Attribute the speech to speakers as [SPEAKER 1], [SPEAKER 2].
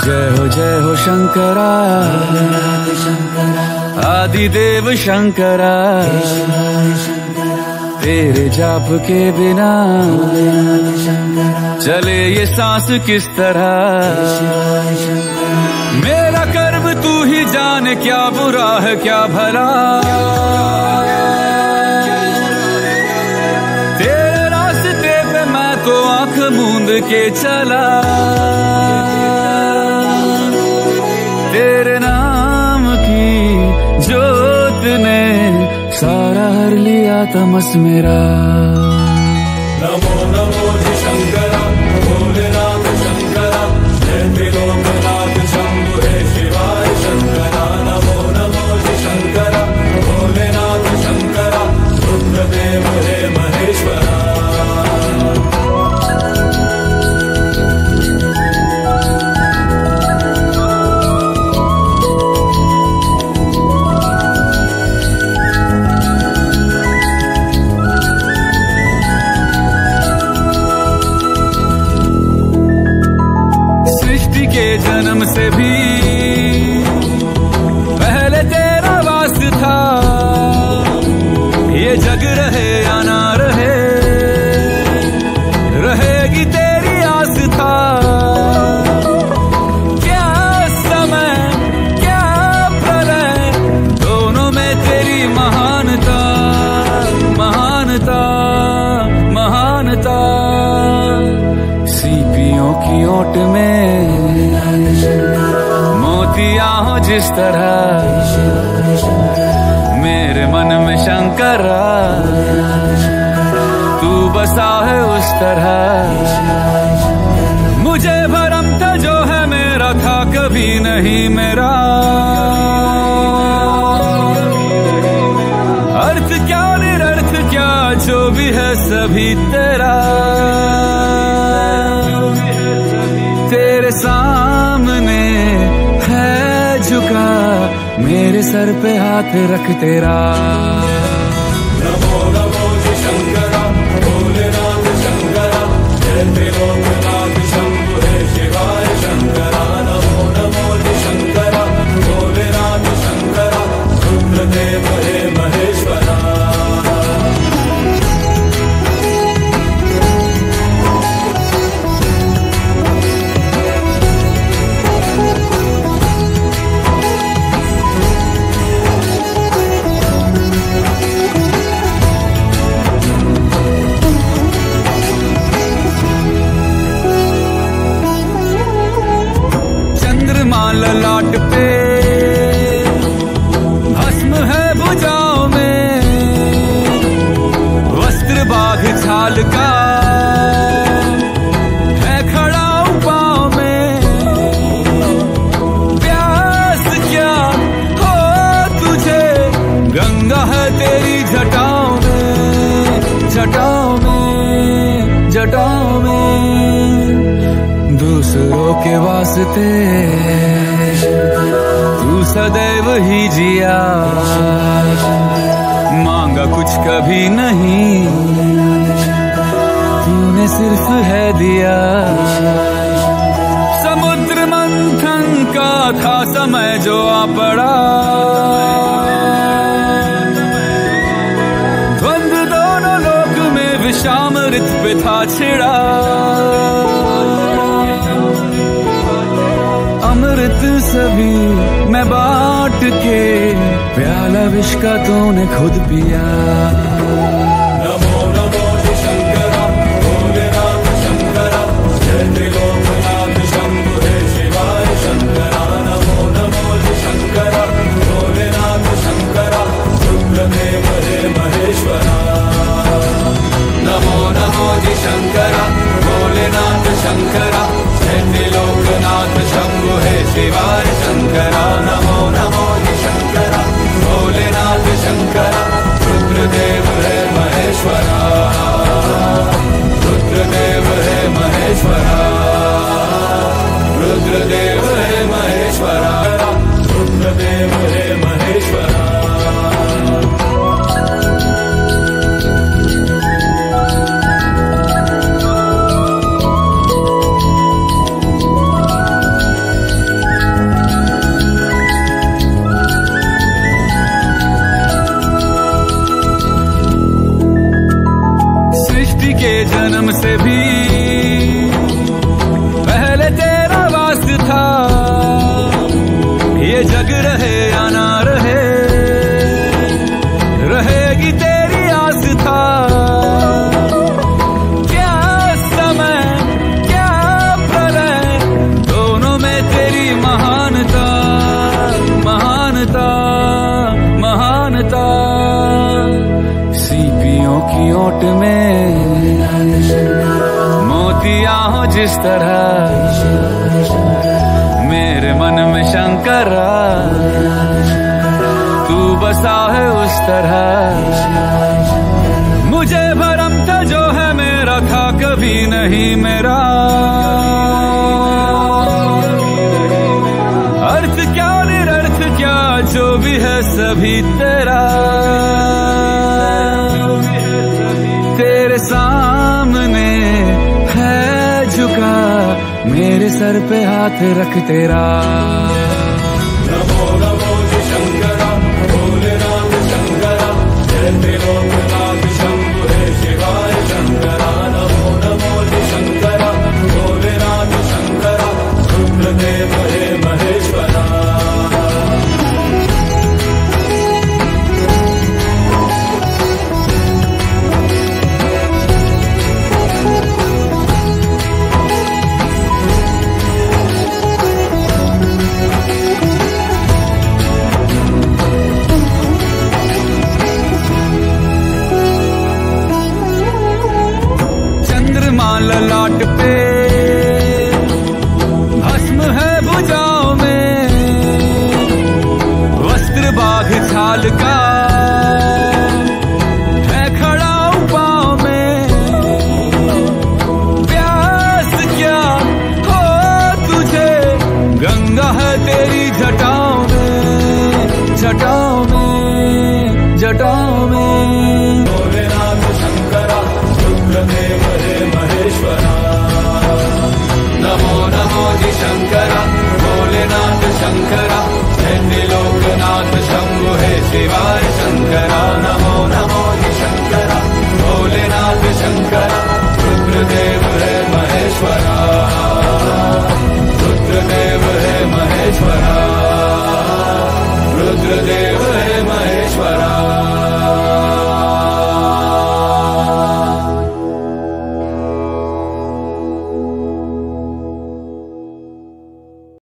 [SPEAKER 1] जय हो शंकरा, आदिदेव शंकरा, तेरे जाप के बिना चले ये सांस किस तरह। मेरा कर्म तू ही जाने, क्या बुरा है क्या भला। तेरे रास्ते पे मैं तो आंख मूंद के चला, तेरे नाम की जोत ने सारा हर लिया तमस मेरा।
[SPEAKER 2] नमो नमो जी शंकरा, भोलेनाथ शंकरा, जय त्रिलोकनाथ शंभु हे शिवाय शंकरा। नमो नमो जी शंकरा, भोलेनाथ शंकरा, रुद्रदेव हे महेश्वरा।
[SPEAKER 1] के जन्म से भी पहले तेरा वास्ता था, ये जग रहे या ना रहे, रहेगी तेरी आस्था। क्या समय क्या प्रलय, दोनों में तेरी महानता महानता महानता। सीपियों की ओट में मोतिया हो जिस तरह, मेरे मन में शंकरा तू बसा है उस तरह। मुझे भरम था जो है मेरा था कभी नहीं मेरा, अर्थ क्या निरर्थ क्या जो भी है सभी तेरा। तेरे सामने है झुका मेरे सर पे हाथ रख तेरा।
[SPEAKER 2] नमो नमो जी शंकरा, भोलेनाथ शंकरा, जय त्रिलोकनाथ शंभु हे शिवाय शंकरा। नमो नमो जी शंकरा, भोलेनाथ शंकरा, रुद्रदेव हे महेश्वरा।
[SPEAKER 1] ललाट पे भस्म है भुजाओं में, वस्त्र बाघ छाल का है खड़ा पाँव में। प्यास क्या हो तुझे, गंगा है तेरी जटाओं में जटाओं में जटाओं में। दूसरों के वास्ते तू सदैव ही जिया, मांगा कुछ कभी नहीं, तूने सिर्फ है दिया। समुद्र मंथन का था समय जो आ पड़ा, द्वंद्व दोनों लोक में विषामृत पे था छिड़ा। अमृत सभी मैं बांट के, प्याला विष का तूने खुद पिया।
[SPEAKER 2] नमो नमो जी शंकरा, भोलेनाथ शंकरा, जय त्रिलोकनाथ शंभु हे शिवाय शंकरा। नमो नमो जी शंकरा, भोलेनाथ शंकरा, रुद्रदेव हे महेश्वरा। नमो नमो जी शंकरा, भोलेनाथ शंकरा, जय त्रिलोकनाथ शंभु हे शिवाय शंकरा। नमो नमो जी शंकरा, भोलेनाथ शंकरा, रुद्रदेव हे महेश्वरा।
[SPEAKER 1] के जन्म से भी पहले तेरा वास्ता था। ये जग रहे या ना रहे, रहेगी तेरी आस्था। क्या समय क्या प्रलय, दोनों में तेरी महानता महानता महानता। सीपियों की ओट में मोतियां हो जिस तरह, मेरे मन में शंकरा तू बसा है उस तरह। मुझे भरम था जो है मेरा था कभी नहीं मेरा, अर्थ क्या निरर्थ क्या जो भी है सभी तेरा। तेरे सामने है झुका मेरे सर पे हाथ रख तेरा।